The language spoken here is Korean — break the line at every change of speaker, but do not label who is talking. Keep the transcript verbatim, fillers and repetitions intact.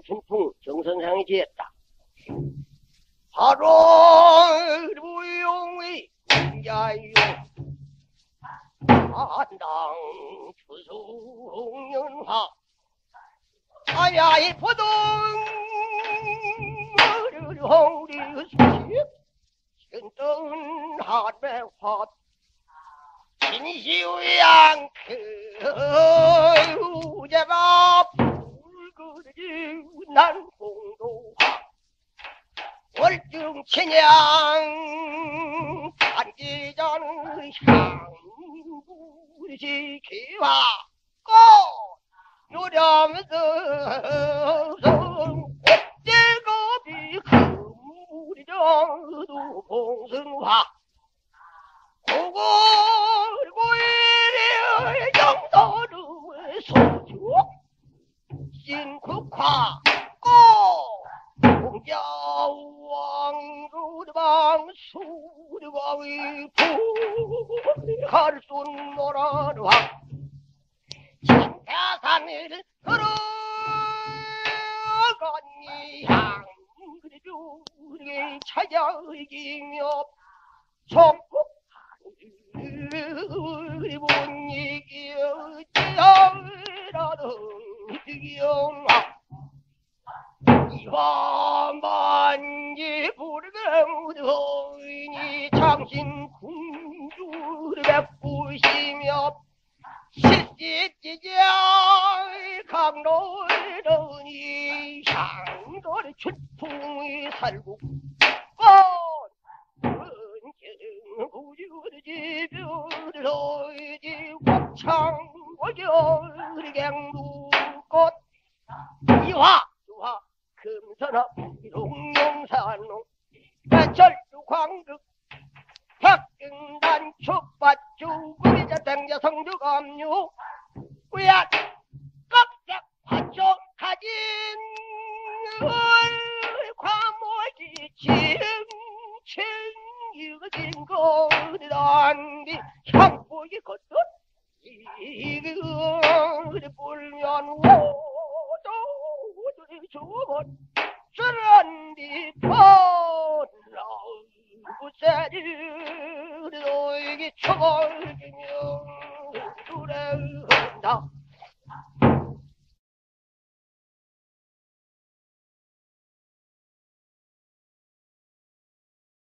춘풍 정선상이 지었다. 바로 무용의 자유 한당 추수홍연화 아야이 포동 홍리 수십 신등 한백화 진시우양 그 우제가 불그지 난 공도화 월중 친양 반지자는 향부시 기와 꽃 누려면서 꽃제거비 그무리정도 봉승화 고골고일의 정도를 소주 신국화 꽃 공자왕루방 수리왕의 부갈순 노라와 신태산을 걸어가니 향그리주리 찾아이기며 성국하니 못이기여 지하라는 득이영화 이화만지 부르게 무더이니 장신 궁주를 베푸시며 시시지자 강로르니 향도를 춘풍이 살고 꽃은 구주르지 뷰르러이지 곱창고결 갱루꽃 이화 주화 금선화 용용산농 배철주광극 박경단 축밭주 구리자 땡자 성주감유 우야 깍짝 화촉 가진 과모지 칭칭 이거진 거리단디 향보기 걷듯 이그 불면 오도 오도리 주건 저런디 뻔라우 부세리 너에게 초벌기며 두레한다